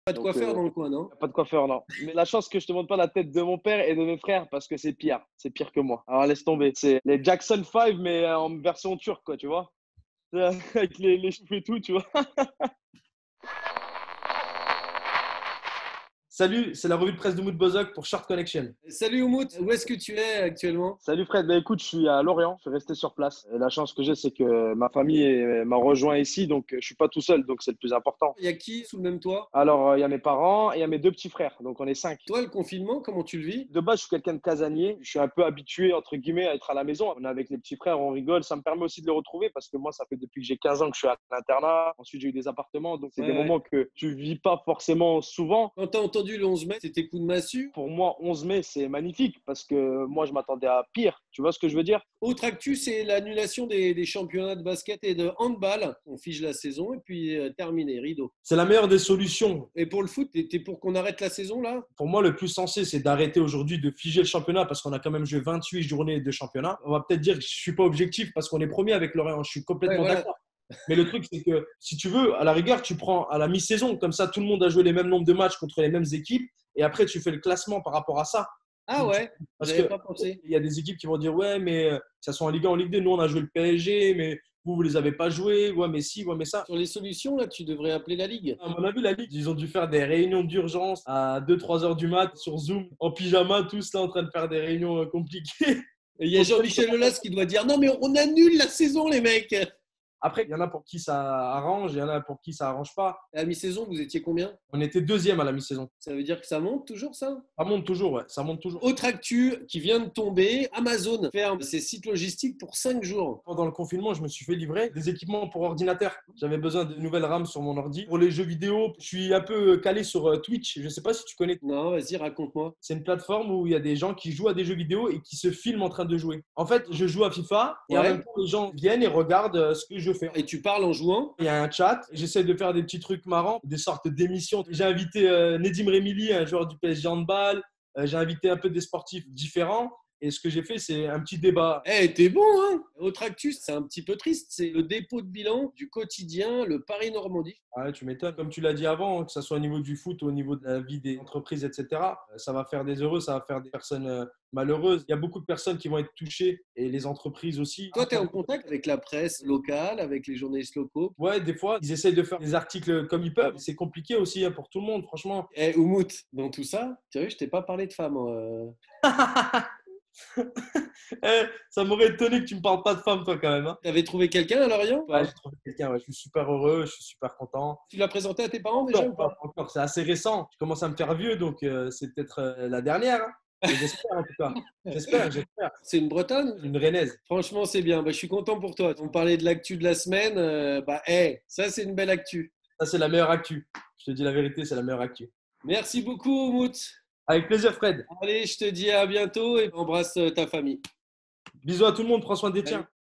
Pas de Donc, coiffeur dans le coin, non? pas de coiffeur, non. Mais la chance que je te montre pas la tête de mon père et de mes frères parce que c'est pire. C'est pire que moi. Alors laisse tomber. C'est les Jackson 5, mais en version turque, quoi, tu vois? Avec les cheveux et tout, tu vois? Salut, c'est la revue de presse de Mood Bozok pour Short Connection. Salut Oumout, où est-ce que tu es actuellement? Salut Fred, bah écoute, je suis à Lorient, je suis resté sur place. Et la chance que j'ai, c'est que ma famille m'a rejoint ici, donc je suis pas tout seul, donc c'est le plus important. Il y a qui sous le même toit? Alors, il y a mes parents et il y a mes deux petits frères, donc on est cinq. Toi, le confinement, comment tu le vis? De base, je suis quelqu'un de casanier. Je suis un peu habitué, entre guillemets, à être à la maison. On est avec les petits frères, on rigole. Ça me permet aussi de les retrouver parce que moi, ça fait depuis que j'ai 15 ans que je suis à l'internat. Ensuite, j'ai eu des appartements. Donc, c'est Ouais, des ouais. moments que tu vis pas forcément souvent. Quand t'as entendu le 11 mai, c'était coup de massue. Pour moi, 11 mai, c'est magnifique parce que moi, je m'attendais à pire. Tu vois ce que je veux dire? Autre actu, c'est l'annulation des championnats de basket et de handball. On fige la saison et puis terminé, rideau. C'est la meilleure des solutions. Et pour le foot, t'es pour qu'on arrête la saison là? Pour moi, le plus sensé, c'est d'arrêter aujourd'hui de figer le championnat parce qu'on a quand même joué 28 journées de championnat. On va peut-être dire que je ne suis pas objectif parce qu'on est premier avec Lorient. Je suis Ouais, complètement voilà. d'accord. Mais le truc, c'est que si tu veux, à la rigueur, tu prends à la mi-saison. Comme ça, tout le monde a joué les mêmes nombres de matchs contre les mêmes équipes. Et après, tu fais le classement par rapport à ça. Ah ouais, Parce j'avais qu'il pas pensé. y a des équipes qui vont dire ouais, mais que ça soit en Ligue 1 ou en Ligue 2, nous, on a joué le PSG, mais vous, vous les avez pas joués. Ouais, mais si, ouais, mais ça. Sur les solutions, là, tu devrais appeler la Ligue. À mon avis, la Ligue, ils ont dû faire des réunions d'urgence à 2-3 heures du mat sur Zoom, en pyjama, tous là en train de faire des réunions compliquées. Et il y a Jean-Michel Aulas qui doit dire non, mais on annule la saison, les mecs. Après, il y en a pour qui ça arrange, il y en a pour qui ça arrange pas. À la mi-saison, vous étiez combien? On était deuxième à la mi-saison. Ça veut dire que ça monte toujours, ça? Ça monte toujours, ouais, ça monte toujours. Autre actu qui vient de tomber, Amazon ferme ses sites logistiques pour 5 jours. Pendant le confinement, je me suis fait livrer des équipements pour ordinateur. J'avais besoin de nouvelles RAM sur mon ordi. Pour les jeux vidéo, je suis un peu calé sur Twitch. Je ne sais pas si tu connais. Non, vas-y, raconte-moi. C'est une plateforme où il y a des gens qui jouent à des jeux vidéo et qui se filment en train de jouer. En fait, je joue à FIFA et en Ouais. même temps, les gens viennent et regardent ce que je fais. Et tu parles en jouant? Il y a un chat, j'essaie de faire des petits trucs marrants, des sortes d'émissions. J'ai invité Nedim Remili, un joueur du PSG handball. J'ai invité un peu des sportifs différents. Et ce que j'ai fait, c'est un petit débat. Eh, t'es bon, hein? Autre actu, c'est un petit peu triste, c'est le dépôt de bilan du quotidien, le Paris-Normandie. Ouais, tu m'étonnes. Comme tu l'as dit avant, que ce soit au niveau du foot, au niveau de la vie des entreprises, etc., ça va faire des heureux, ça va faire des personnes malheureuses. Il y a beaucoup de personnes qui vont être touchées et les entreprises aussi. Toi, tu es en contact avec la presse locale, avec les journalistes locaux. Ouais, des fois, ils essayent de faire des articles comme ils peuvent. C'est compliqué aussi pour tout le monde, franchement. Eh, Oumout, dans tout ça, tu as vu, je t'ai pas parlé de femmes. Ça m'aurait étonné que tu me parles pas de femme, toi, quand même. Hein. T'avais trouvé quelqu'un à Lorient? Ouais, j'ai trouvé quelqu'un, ouais. Je suis super heureux, je suis super content. Tu l'as présenté à tes parents déjà ou Pas pas? encore, c'est assez récent. Je commence à me faire vieux, donc c'est peut-être la dernière. Hein. J'espère en tout cas. J'espère. C'est une Bretonne? Une rennaise. Franchement, c'est bien. Bah, je suis content pour toi. On parlait de l'actu de la semaine. Ça, c'est une belle actu. Ça, c'est la meilleure actu. Je te dis la vérité, c'est la meilleure actu. Merci beaucoup, Oumout. Avec plaisir, Fred. Allez, je te dis à bientôt et embrasse ta famille. Bisous à tout le monde, prends soin des tiens.